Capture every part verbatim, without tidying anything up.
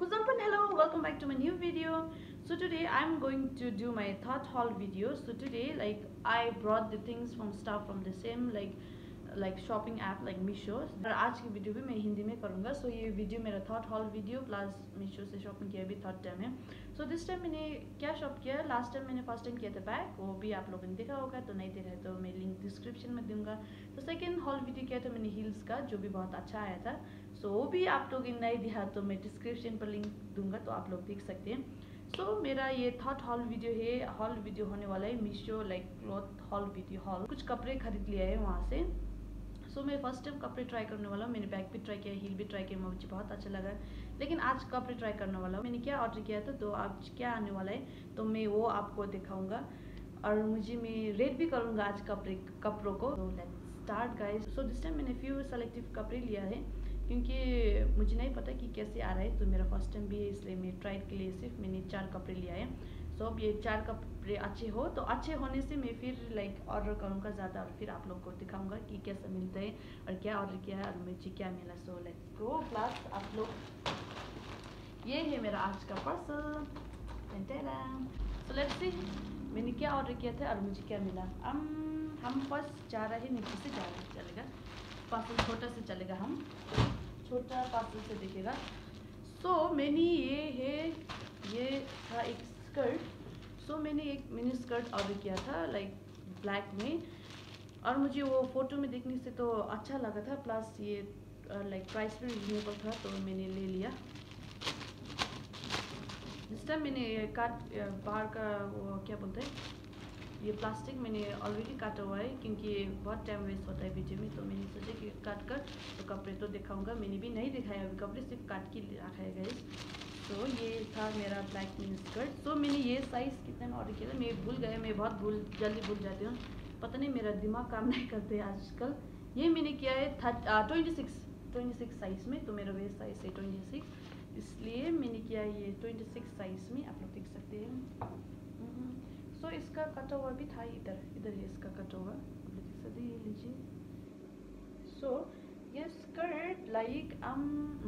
Kuzampan, hello, welcome back to my new video. So today I'm going to do my third haul video. So today, like, I brought the things from stuff from the same like like shopping app like Meesho. और आज की video भी मैं हिंदी में करूँगा. So ये video मेरा third haul video plus Meesho से शॉपिंग किया भी थर्ड टाइम है. So दिस टाइम मैंने क्या शॉप किया, लास्ट टाइम मैंने फर्स्ट टाइम किया था बैग, वो भी आप लोगों ने देखा होगा, तो नहीं देखा है तो मैं लिंक डिस्क्रिप्शन में दूंगा. तो सेकेंड हॉल वीडियो किया था मैंने हील्स का, जो भी बहुत अच्छा आया था. सो so, वो भी आप लोग ने नहीं दिया तो मैं डिस्क्रिप्शन पर लिंक दूंगा, तो आप लोग देख सकते हैं. सो so, मेरा ये थर्ड हॉल वीडियो है. हॉल वीडियो होने वाला है Meesho like cloth haul video haul. कुछ कपड़े खरीद लिया है वहाँ से. सो so, मैं फर्स्ट टाइम कपड़े ट्राई करने वाला हूँ. मैंने बैग भी ट्राई किया, हील भी ट्राई किया, मुझे बहुत अच्छा लगा. लेकिन आज कपड़े ट्राई करने वाला हूँ. मैंने क्या ऑर्डर किया था, तो आज क्या आने वाला है तो मैं वो आपको दिखाऊंगा, और मुझे मैं रेट भी करूँगा आज कपड़े कपड़ों को. तो let's start guys. So this time मैंने फ्यू सेलेक्टिव कपड़े लिया है, क्योंकि मुझे नहीं पता कि कैसे आ रहा है, तो मेरा फर्स्ट टाइम भी है, इसलिए मैं ट्राई के लिए सिर्फ मैंने चार कपड़े लिया है. सो अब ये चार कपड़े अच्छे हो, तो अच्छे होने से मैं फिर लाइक ऑर्डर करूँगा ज़्यादा, और फिर आप लोग को दिखाऊंगा कि कैसा मिलता है और क्या ऑर्डर किया है और मुझे क्या मिला. So let's go. प्लस आप लोग, ये है मेरा आज का पार्सल. सो लेट्स सी मैंने क्या ऑर्डर किया था और मुझे क्या मिला. हम हम फर्स्ट जा रहे हैं, नीचे से जा रहे हैं, चलेगा पार्सल छोटा से चलेगा, हम छोटा पार्सल से देखेगा. सो so, मैंने ये है, ये था एक स्कर्ट. सो so, मैंने एक मिनी स्कर्ट ऑर्डर किया था लाइक ब्लैक में, और मुझे वो फोटो में देखने से तो अच्छा लगा था, प्लस ये लाइक प्राइस भी रिजनेबल था, तो मैंने ले लिया. इस टाइम मैंने काट बाहर का वो क्या बोलते हैं, ये प्लास्टिक मैंने ऑलरेडी काटा हुआ है, क्योंकि बहुत टाइम वेस्ट होता है वीडियो में, तो मैंने सोचा कि काट कर तो कपड़े तो दिखाऊंगा. मैंने भी नहीं दिखाया अभी कपड़े, सिर्फ काट के रखा है गाइस. तो ये था मेरा ब्लैक मिनी स्कर्ट. तो मैंने ये साइज़ कितने में ऑर्डर किया था मैं भूल गया, मैं बहुत भूल जल्दी भूल जाती हूँ, पता नहीं मेरा दिमाग काम नहीं करते आजकल. ये मैंने किया है thirty twenty six twenty six size में, तो मेरा वेस्ट साइज़ है ट्वेंटी सिक्स, इसलिए मैंने किया ये ट्वेंटी सिक्स साइज़ में, आप लोग देख सकते हैं. सो so, इसका कटा हुआ भी था, इधर इधर है इसका कटा हुआ, आप लोग देख सकते हैं, ये लीजिए. सो ये स्कर्ट लाइक um,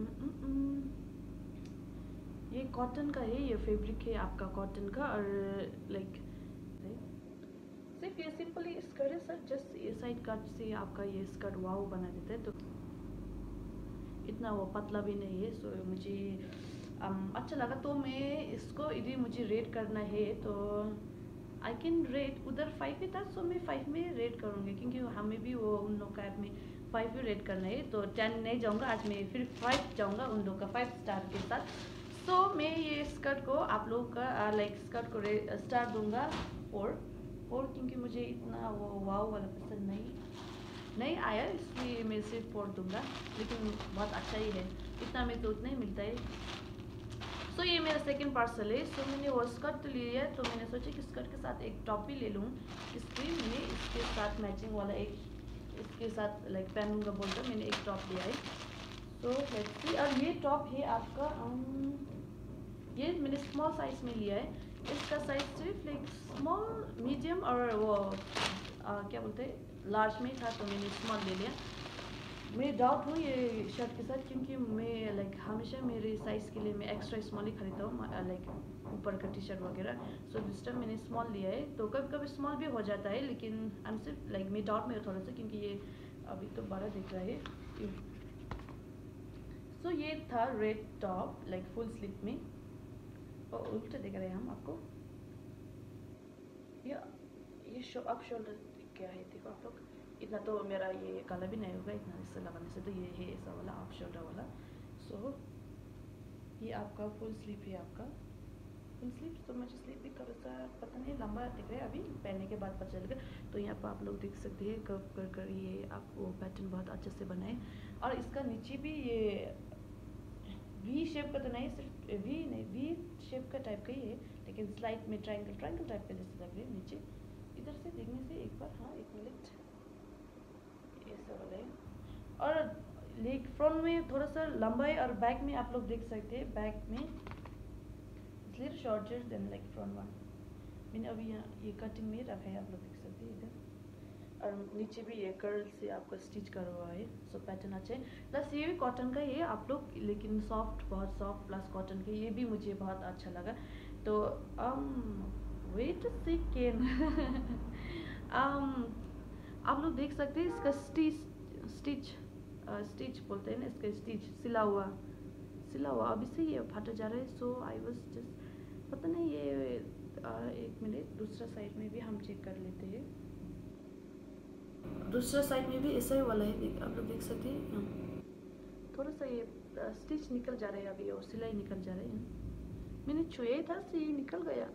ये कॉटन का है, ये फैब्रिक है आपका कॉटन का, और लाइक सिर्फ ये सिंपली स्कर्ट है सर, जस्ट ये साइड कट से आपका ये स्कर्ट वाव बना देता है, तो इतना वो पतला भी नहीं है. सो so, मुझे um, अच्छा लगा, तो मैं इसको यदि मुझे रेट करना है तो आई कैन रेट, उधर फाइव ही था, सो मैं फाइव में रेट करूँगी, क्योंकि हमें भी वो उन लोग का ऐप में फाइव भी रेट करना है, तो टेन नहीं जाऊँगा आज, मैं फिर फाइव जाऊँगा उन लोग का फाइव स्टार के साथ. सो so, मैं ये स्कर्ट को आप लोग का लाइक स्कर्ट को स्टार दूँगा फोर फोर क्योंकि मुझे इतना वो वाव वाला पसंद नहीं नहीं आया, इसलिए मैं सिर्फ फोर दूँगा, लेकिन बहुत अच्छा ही है, इतना में तो उतना ही मिलता है. सो so, ये मेरा सेकंड पार्सल है. सो so, मैंने वो स्कर्ट तो लिया, तो मैंने सोचा कि स्कर्ट के साथ एक टॉप भी ले लूँ, इसलिए मैंने इसके साथ मैचिंग वाला एक इसके साथ लाइक पहनूंगा बोलकर मैंने एक टॉप लिया है. So let's see. और ये टॉप है आपका um, ये मैंने स्मॉल साइज़ में लिया है. इसका साइज सिर्फ लाइक स्मॉल मीडियम और वो आ, क्या बोलते हैं लार्ज में था, तो मैंने स्मॉल ले लिया. मैं डाउट हूँ ये शर्ट के साथ, क्योंकि मैं लाइक हमेशा मेरे साइज़ के लिए मैं एक्स्ट्रा स्मॉल ही खरीदता हूँ, लाइक ऊपर का टी शर्ट वगैरह. सो दिस टाइम मैंने स्मॉल लिया है, तो कभी कभी स्मॉल भी हो जाता है, लेकिन आई एम सिर्फ लाइक मैं डाउट में थोड़ा सा, क्योंकि ये अभी तो बड़ा दिख रहा है. सो so, ये था red top like full sleeve में, और उल्टा दिख रहे हैं हम आपको, ये ये शो अप शोल्डर क्या है देखो आप लोग, इतना तो मेरा ये काला भी नहीं होगा इतना इससे लगाने से, तो ये है ऐसा वाला ऑफ शोल्डर वाला. सो so, ये आपका फुल स्लीव है, आपका फुल स्लीव. तो मुझे स्लीव भी थोड़ा सा पता नहीं लंबा दिख रहा है, अभी पहनने के बाद पता चलेगा. तो यहाँ पर आप लोग देख सकते हैं कर्व कर कर ये आप वो पैटर्न बहुत अच्छे से बनाए, और इसका नीचे भी ये वी शेप का तो नहीं, सिर्फ वी नहीं वी शेप का टाइप का ही है, लेकिन स्लाइड में ट्रायंगल ट्रायंगल टाइप का जैसे लग रही है नीचे. इधर से देखने से एक बार, हाँ एक मिनट, ऐसा वाला है. और लेग फ्रंट में थोड़ा सा लंबा है, और बैक में आप लोग देख सकते हैं, बैक में little shorter than like front one. मैंने अभी यहाँ ये कटिंग में रखा है, आप लोग देख सकते हैं इधर. और नीचे भी ये कर्ल से आपका स्टिच करा हुआ है, सो पैटर्न अच्छा है। प्लस ये भी कॉटन का ही है आप लोग, लेकिन सॉफ्ट, बहुत सॉफ्ट प्लस कॉटन के, ये भी मुझे बहुत अच्छा लगा। तो um वेट सेकेंड um आप लोग देख सकते हैं इसका स्टिच स्टिच स्टिच बोलते हैं ना, इसका स्टिच सिला हुआ सिला हुआ अभी से ये फटा जा रहा है। सो आई वाज जस्ट पता नहीं ये आ, एक मिनट, दूसरा साइड में भी हम चेक कर लेते हैं। दूसरा साइड में भी ऐसा ही वाला है, देख आप लोग देख सकते हैं, थोड़ा सा ये स्टिच निकल जा रहा है अभी और सिलाई निकल जा रही है। मैंने छुए था से ये निकल गया।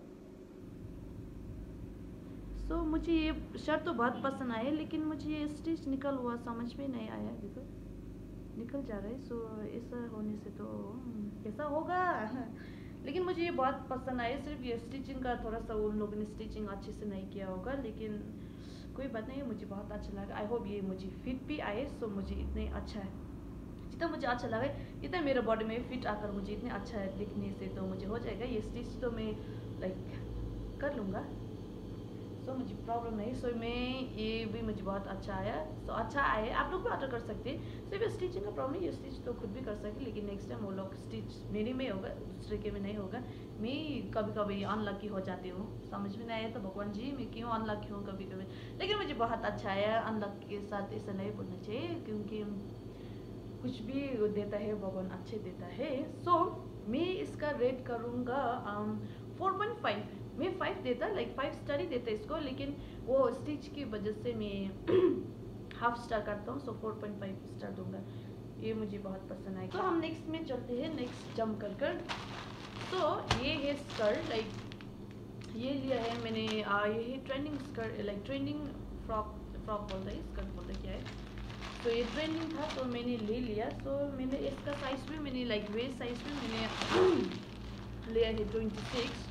सो so, मुझे ये शर्ट तो बहुत पसंद आया, लेकिन मुझे ये स्टिच निकल हुआ समझ में नहीं आया। देखो निकल जा रहा है। सो so, ऐसा होने से तो कैसा होगा लेकिन मुझे ये बहुत पसंद आया। सिर्फ ये स्टिचिंग का थोड़ा सा उन लोगों ने स्टिचिंग अच्छे से नहीं किया होगा, लेकिन कोई बात नहीं, मुझे बहुत अच्छा लगा। आई होप ये मुझे फिट भी आए। सो so, मुझे इतने अच्छा है, जितना मुझे अच्छा लगा इतना मेरे बॉडी में फिट आकर मुझे इतने अच्छा है दिखने से तो मुझे हो जाएगा। ये स्टिच तो मैं लाइक कर लूँगा, सो so, मुझे प्रॉब्लम नहीं। सो so, मैं ये भी मुझे बहुत अच्छा आया। सो so, अच्छा आया, आप लोग भी ऑर्डर कर सकते हैं। सिर्फ so, स्टिचिंग का प्रॉब्लम, ये स्टिच तो खुद भी कर सकते, लेकिन नेक्स्ट टाइम वो लोग स्टिच मेरे में होगा, दूसरे के में नहीं होगा। मैं कभी कभी अनलकी हो जाती हूँ, समझ में नहीं आया तो भगवान जी मैं क्यों अनलकी हूँ कभी कभी, लेकिन मुझे बहुत अच्छा आया। अनलक के साथ ऐसा नहीं बोलना चाहिए, क्योंकि कुछ भी देता है भगवान अच्छे देता है। सो so, मैं इसका रेट करूँगा फोर पॉइंट फाइव। मैं फाइव देता, लाइक फाइव स्टार ही देता इसको, लेकिन वो स्टिच की वजह से मैं हाफ स्टार करता हूँ। So four point five star दूंगा। ये मुझे बहुत पसंद आएगा। तो हम नेक्स्ट में चलते हैं, नेक्स्ट जंप कर कर। तो ये है स्कर्ट, लाइक ये लिया है मैंने, आ, ये है trending skirt, like trending frock frock बोलता है, स्कर्ट बोलता है क्या है। तो ये ट्रेंडिंग था तो मैंने ले लिया। तो मैंने इसका साइज भी मैंने लाइक वेस्ट साइज में मैंने लिया है ट्वेंटी सिक्स।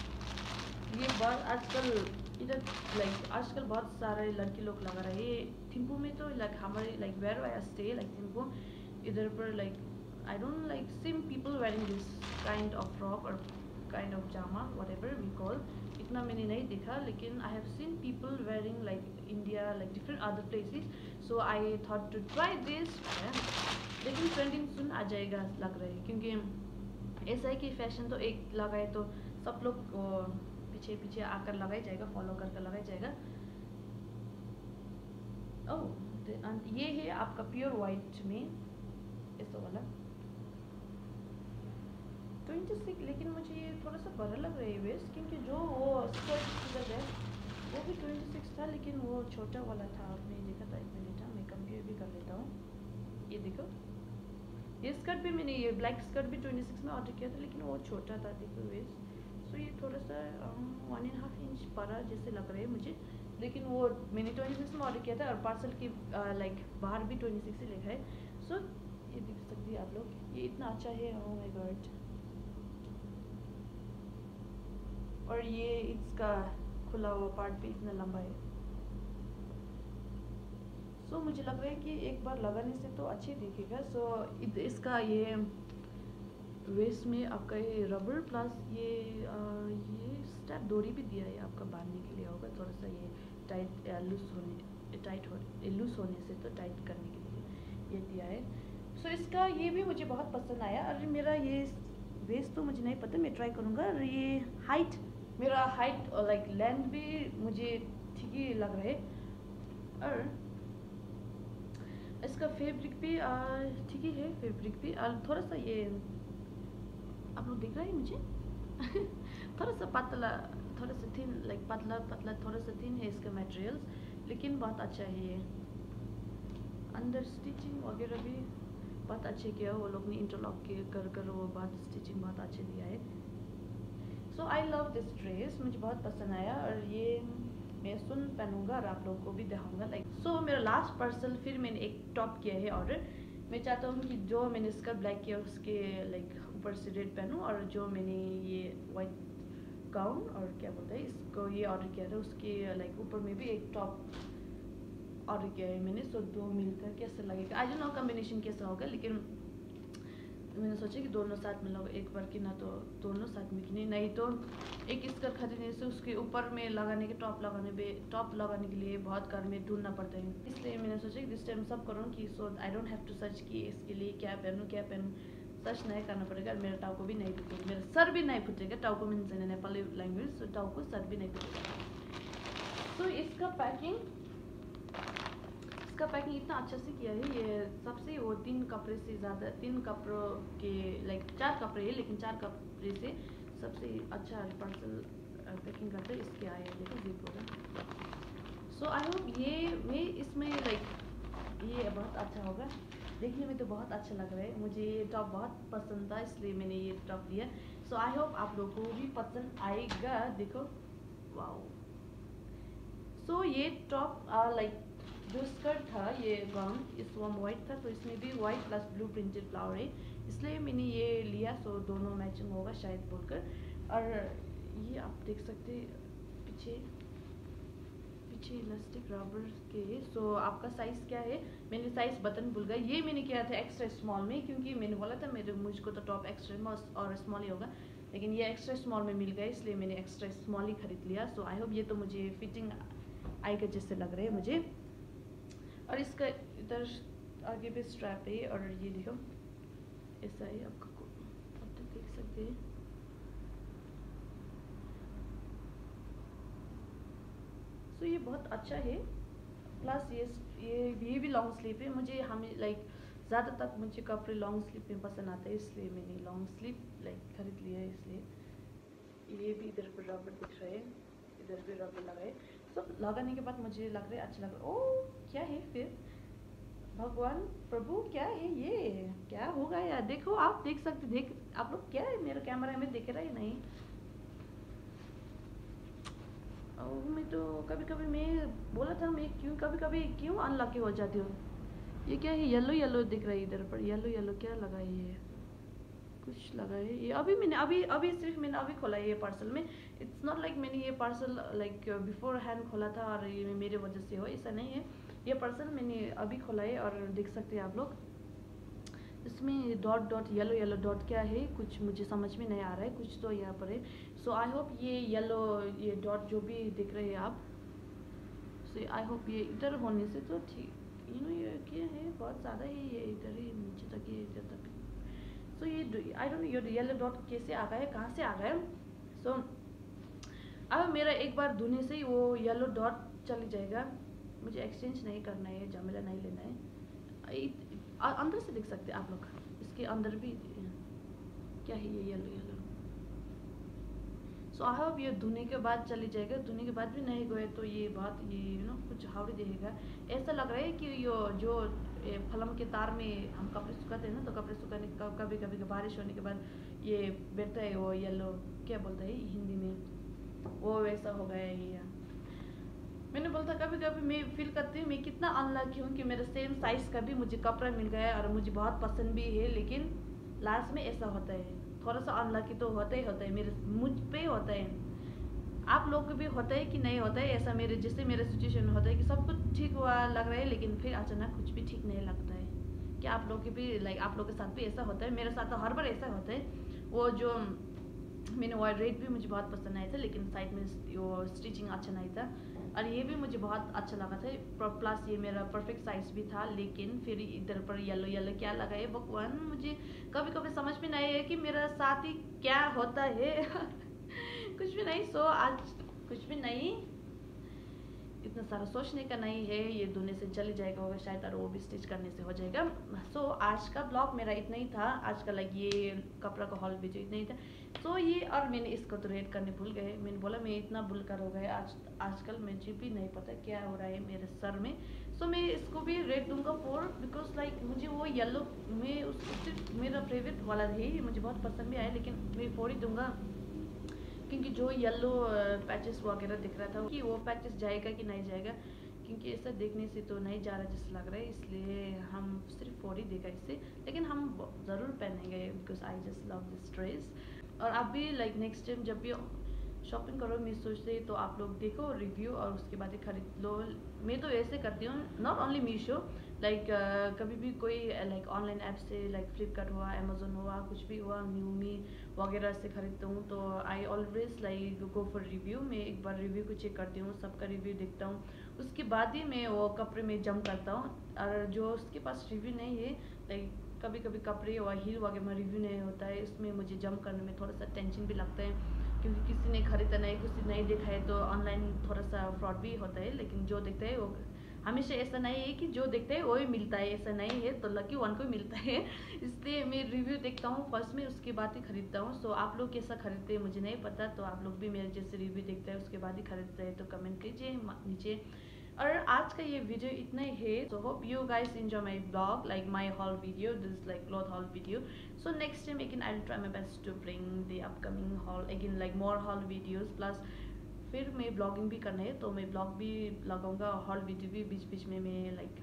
ये बहुत आजकल इधर लाइक आजकल बहुत सारे लड़की लोग लगा रहे हैं थिम्पू में। तो लाइक हमारे like where I stay like Thimphu, इधर पर like I don't like same people wearing this kind of frock और काइंड ऑफ जामा व्हाटएवर वी कॉल। इतना मैंने नहीं देखा, लेकिन I have seen people wearing like India, like different other places. So I thought to try this, लेकिन trending soon आ जाएगा लग रहा है, क्योंकि ऐसा है कि फैशन तो एक लगाए तो सब लोग पीछे पीछे आकर लगाई जाएगा, फॉलो करके लगाई जाएगा। ओह ये है आपका प्योर वाइट में ऐसा वाला ट्वेंटी सिक्स, लेकिन मुझे ये थोड़ा सा बड़ा लग रहा है वेस्ट, क्योंकि जो वो स्कर्ट है वो भी ट्वेंटी सिक्स था, लेकिन वो छोटा वाला था। आपने देखा था, एक मिनट था, मैं कंपेयर भी कर लेता हूँ। ये देखो ये स्कर्ट भी मैंने, ये ब्लैक स्कर्ट भी ट्वेंटी सिक्स में ऑर्डर किया था, लेकिन वो छोटा था, देखो वेस्ट। सो ये थोड़ा सा वन एंड हाफ इंच बड़ा जैसे लग रहा है मुझे, लेकिन वो मैंने ट्वेंटी सिक्स में ऑर्डर किया था और पार्सल की लाइक बाहर भी ट्वेंटी सिक्स ही लिखा है। सो ये देख सकते हैं आप लोग, ये इतना अच्छा है, ओह माय गॉड। और ये इसका खुला हुआ पार्ट भी इतना लंबा है। सो so, मुझे लग रहा है कि एक बार लगाने से तो अच्छे दिखेगा। सो so, इसका ये वेस्ट में आपका ये रबर प्लस ये आ, ये स्टेप डोरी भी दिया है आपका बांधने के लिए होगा, थोड़ा सा ये टाइट लूज होने टाइट हो लूज होने से तो टाइट करने के लिए ये दिया है। सो so, इसका ये भी मुझे बहुत पसंद आया। और मेरा ये वेस्ट तो मुझे नहीं पता, मैं ट्राई करूँगा। और ये हाइट, मेरा हाइट और लाइक लेंथ भी मुझे ठीक ही लग रहा है। और इसका फैब्रिक भी ठीक ही है, फैब्रिक भी और थोड़ा सा ये आप लोग देख रहे हैं मुझे थोड़ा सा पतला, थोड़ा सा थिन, लाइक पतला पतला थोड़ा सा थिन है इसका मटेरियल्स, लेकिन बहुत अच्छा है ये। अंदर स्टिचिंग वगैरह भी बहुत अच्छे किया वो लोग ने, इंटरलॉक के कर कर वो बहुत स्टिचिंग बहुत अच्छे दिया है। So I love this dress, मुझे बहुत पसंद आया। और ये मैं सुन पहनूंगा और आप लोगों को भी दिखाऊंगा लाइक। सो so, मेरा लास्ट पार्सल फिर मैंने एक टॉप किया है ऑर्डर। मैं चाहता हूँ कि जो मैंने इसका ब्लैक किया उसके लाइक ऊपर से रेड पहनूँ, और जो मैंने ये वाइट गाउन और क्या बोलते हैं इसको ये ऑर्डर किया था उसके लाइक ऊपर में भी एक टॉप ऑर्डर किया है मैंने। सो दो मिलकर कैसा लगेगा, आई डोंट नो कॉम्बिनेशन कैसा होगा, लेकिन मैंने सोचा कि दोनों साथ में लोग एक बार की ना तो दोनों साथ में किने, नहीं तो एक स्कर्ट खरीदने से उसके ऊपर में लगाने के टॉप लगाने पे टॉप लगाने के लिए बहुत कार में ढूंढना पड़ता है। इसलिए मैंने सोचा कि दिस टाइम सब करूँ कि so I don't have to search कि इसके लिए क्या पहनूँ क्या पहनूँ, सर्च नहीं करना पड़ेगा। मेरा टाउको भी नहीं फूटेगा, मेरा सर भी नहीं फूटेगा। टाउको means in Nepali language, so टाउको सर भी नहीं फूटेगा। तो इसका पैकिंग इसका पैकिंग इतना अच्छा से किया है। ये सबसे वो तीन कपड़े से ज़्यादा, तीन कपड़ों के लाइक चार कपड़े है, लेकिन चार कपड़े से सबसे अच्छा पार्सल पैकिंग करते हैं। इसके आए देखो जिप होगा। सो आई होप ये मैं इसमें लाइक ये बहुत अच्छा होगा। देखने में तो बहुत अच्छा लग रहा है, मुझे ये टॉप बहुत पसंद था इसलिए मैंने ये टॉप लिया। सो आई होप आप लोगों को भी पसंद आएगा। देखो वाओ। सो ये टॉप लाइक जो स्कर्ट था, ये गाउन इस फॉर्म वाइट था, तो इसमें भी white plus blue printed flower है, इसलिए मैंने ये लिया। सो दोनों मैचिंग होगा शायद बोलकर। और ये आप देख सकते पीछे पीछे इलास्टिक रबर के। सो आपका साइज़ क्या है? मैंने साइज़ बटन भूल गया। ये मैंने किया था एक्स्ट्रा स्मॉल में, क्योंकि मैंने बोला था मेरे मुझको तो टॉप एक्स्ट्रा और स्मॉल ही होगा, लेकिन ये एक्स्ट्रा स्मॉल में मिल गया, इसलिए मैंने एक्स्ट्रा स्मॉल ही खरीद लिया। सो आई होप ये तो मुझे फिटिंग आएगा जैसे लग रहा है मुझे। और इसका इधर आगे भी स्ट्रैप है, और ये देखो ऐसा है, आपको आप तो देख सकते हैं। सो ये बहुत अच्छा है। प्लस ये ये ये भी लॉन्ग स्लीव है। मुझे हमें लाइक ज़्यादा तक मुझे कपड़े लॉन्ग स्लीव में पसंद आता है, इसलिए मैंने लॉन्ग स्लीव लाइक खरीद लिया है। इसलिए ये भी इधर पर रबर दिख रहा है, इधर भी रबर लगा है। सो लगाने के बाद मुझे लग रहा है अच्छा लग रहा है। ओह क्या है फिर, भगवान प्रभु क्या है ये, क्या होगा यार? देखो आप देख सकते, देख आप लोग, क्या है मेरा कैमरा में दिख रहा है नहीं? और मैं तो कभी कभी मैं बोला था मैं क्यों कभी कभी क्यों अनलकी हो जाती हूँ। ये क्या है, येलो येलो दिख रहा है इधर पर, येलो येलो क्या लगा है? ये कुछ लगा है। ये अभी मैंने अभी अभी सिर्फ मैंने अभी खोला है ये पार्सल में। इट्स नॉट लाइक मैंने ये पार्सल लाइक बिफोर हैंड खोला था और ये मेरे वजह से हो, ऐसा नहीं है। ये पार्सल मैंने अभी खोला है, और देख सकते हैं आप लोग इसमें dot dot yellow yellow dot क्या है कुछ मुझे समझ में नहीं आ रहा है, कुछ तो यहाँ पर है। सो आई होप ये येलो ये डॉट जो भी दिख रहे हैं आप, सो आई होप ये इधर होने से तो ठीक। यू नो ये क्या है, बहुत ज़्यादा ही ये इधर ही नीचे तक, ये इधर तक। सो ये आई डोंट नो ये येलो डॉट कैसे आ गया है, कहाँ से आ गया है। सो अब मेरा एक बार धोने से ही वो येलो डॉट चली जाएगा। मुझे एक्सचेंज नहीं करना है, झमेला नहीं लेना है। अंदर से देख सकते हैं आप लोग, इसके अंदर भी क्या है ये yellow yellow. So I hope ये धोने के बाद चली जाएगा। धोने के बाद भी नहीं गए तो ये बहुत ये यू नो कुछ हावड़ी देगा। ऐसा लग रहा है कि यो जो फलम के तार में हम कपड़े सुखाते हैं ना, तो कपड़े सुखाने कभी कभी बारिश होने के बाद ये बैठता है वो येलो, क्या बोलता है हिंदी में, वो वैसा हो गया है ये। मैंने बोलता कभी कभी मैं फील करती हूँ मैं कितना अनलकी हूँ कि मेरा सेम साइज़ का भी मुझे कपड़ा मिल गया और मुझे बहुत पसंद भी है, लेकिन लास्ट में ऐसा होता है। थोड़ा सा अनलकी तो होता ही होता है, मेरे मुझ पे ही होता है। आप लोग को भी होता है कि नहीं होता है ऐसा? मेरे जैसे मेरा सिचुएशन में होता है कि सब कुछ ठीक हुआ लग रहा है, लेकिन फिर अचानक कुछ भी ठीक नहीं लगता है। क्या आप लोग के भी लाइक आप लोग के साथ भी ऐसा होता है? मेरे साथ तो हर बार ऐसा होता है। वो जो मैंने वाइट रेड भी मुझे बहुत पसंद आया था, लेकिन साइड में वो स्टिचिंग अच्छा नहीं था, और ये भी मुझे बहुत अच्छा लगा था। प्लस ये मेरा परफेक्ट साइज भी था, लेकिन फिर इधर पर येलो येलो क्या लगा है भगवान, मुझे कभी कभी समझ में नहीं है कि मेरा साथ ही क्या होता है। कुछ भी नहीं। सो आज कुछ भी नहीं, इतना सारा सोचने का नहीं है, ये धोने से चली जाएगा होगा शायद, और वो भी स्टिच करने से हो जाएगा। सो so, आज का ब्लॉग मेरा इतना ही था। आज का लाइक ये कपड़ा का हॉल वीडियो इतना ही था। सो so, ये और मैंने इसको तो रेड करने भूल गए। मैंने बोला मैं इतना भूल कर हो गया आज आजकल मुझे भी नहीं पता क्या हो रहा है मेरे सर में। सो so, मैं इसको भी रेड दूंगा फोर, बिकॉज लाइक मुझे वो येलो में उसको मेरा फेवरेट वाला है, मुझे बहुत पसंद भी आया, लेकिन मैं फोर ही दूंगा, क्योंकि जो येलो पैचेस वगैरह दिख रहा था कि वो पैचेस जाएगा कि नहीं जाएगा, क्योंकि ऐसा देखने से तो नहीं जा रहा जैसा लग रहा है, इसलिए हम सिर्फ फोर ही देगा इससे, लेकिन हम ज़रूर पहनेंगे because I just love this dress. और आप भी लाइक नेक्स्ट टाइम जब भी शॉपिंग करो मीशो से तो आप लोग देखो रिव्यू और उसके बाद ही खरीद लो। मैं तो ऐसे करती हूँ, नॉट ओनली मीशो, लाइक कभी भी कोई लाइक ऑनलाइन ऐप से लाइक फ्लिपकार्ट हुआ, अमेजोन हुआ, कुछ भी हुआ, न्यूमी वगैरह से खरीदता हूँ तो I always like go for review. मैं एक बार रिव्यू को चेक करती हूँ, सबका रिव्यू देखता हूँ, उसके बाद ही मैं वो कपड़े में जम करता हूँ। और जो उसके पास रिव्यू नहीं है, लाइक कभी कभी कपड़े और हील वगैरह में रिव्यू नहीं होता है, इसमें मुझे जम करने में थोड़ा सा टेंशन भी लगता है, क्योंकि किसी ने खरीदा नहीं, किसी नहीं देखा है, तो ऑनलाइन थोड़ा सा फ्रॉड भी होता है। लेकिन जो देखता है वो हमेशा ऐसा नहीं है कि जो देखता है वही मिलता है, ऐसा नहीं है, तो लकी वन को मिलता है। इसलिए मैं रिव्यू देखता हूँ फर्स्ट में, उसके बाद ही खरीदता हूँ। सो आप लोग कैसा खरीदते हैं मुझे नहीं पता, तो आप लोग भी मेरे जैसे रिव्यू देखते हैं उसके बाद ही खरीदते हैं तो कमेंट कीजिए नीचे। और आज का ये वीडियो इतना ही है। So hope you guys enjoy my blog, like my haul video, this like cloth haul video. So next time again I'll try my best to bring the upcoming haul again, like more haul videos. Plus फिर मैं blogging भी करना है तो मैं blog भी लगाऊंगा, hall video भी बीच बीच में मैं लाइक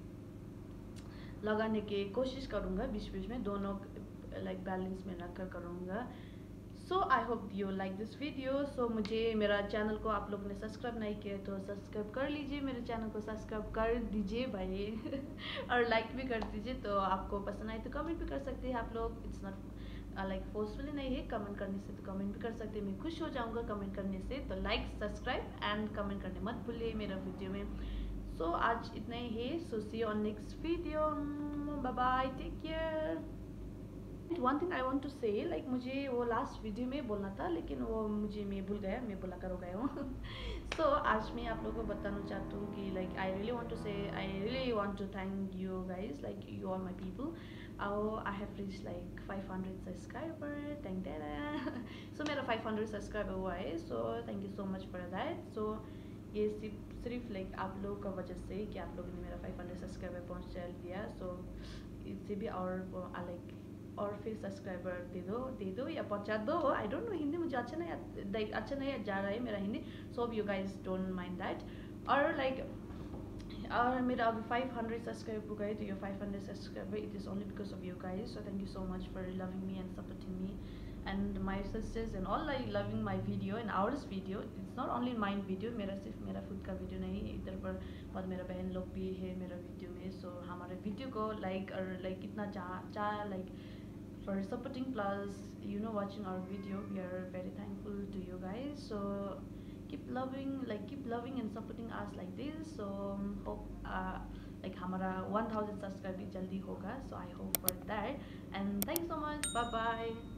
लगाने की कोशिश करूंगा, बीच बीच में दोनों लाइक बैलेंस में रखकर करूंगा। So I hope you like this video. So मुझे मेरा चैनल को आप लोग ने सब्सक्राइब नहीं किया तो सब्सक्राइब कर लीजिए, मेरे चैनल को सब्सक्राइब कर दीजिए भाई। और लाइक भी कर दीजिए, तो आपको पसंद आए तो कमेंट भी कर सकते हैं आप लोग। इट्स नॉट लाइक फोर्सफुली नहीं है, कमेंट करने से तो कमेंट भी कर सकते हैं, मैं खुश हो जाऊंगा कमेंट करने से। तो लाइक सब्सक्राइब एंड कमेंट करने मत भूलिए मेरा वीडियो में। सो so, आज इतना ही है। So see you on next video, bye bye, take care. One thing I want to say, like मुझे वो लास्ट वीडियो में बोलना था लेकिन वो मुझे मैं भूल गया, मैं बोला कर हो गया हूँ। सो आज मैं आप लोगों को बताना चाहती हूँ कि like I really want to say, I really want to thank you guys, like you are my people. I have reach like five hundred subscriber, thank you. So मेरा फाइव हंड्रेड सब्सक्राइबर हुआ है, so thank you so much for that. So ये सिर्फ सिर्फ like आप लोगों का वजह से कि आप लोगों ने मेरा फाइव हंड्रेड सब्सक्राइबर पहुँचा दिया। सो इससे भी और लाइक और फिर सब्सक्राइबर दे दो दे दो या पहुंचा दो, आई डोंट नो, हिंदी मुझे अच्छा नहीं अच्छा नहीं जा रहा है मेरा Hindi. So you guys don't mind that. और लाइक और मेरा अभी फाइव हंड्रेड सब्सक्राइबर हो गए, तो ये five hundred subscriber it is only because of you guys. So thank you so much for loving me and supporting me and my sisters and all, like loving my video and ours video. It's not only mind video, मेरा सिर्फ मेरा खुद का video नहीं, इधर पर बहुत मेरा बहन लोग भी है मेरा वीडियो में। सो so, हमारे वीडियो को लाइक और लाइक कितना चाह चाह like for supporting, plus you know watching our video, we are very thankful to you guys. So keep loving, like keep loving and supporting us like this. So um, hope uh, like हमारा one thousand subscribe jaldi hoga, so I hope for that and thanks so much, bye bye।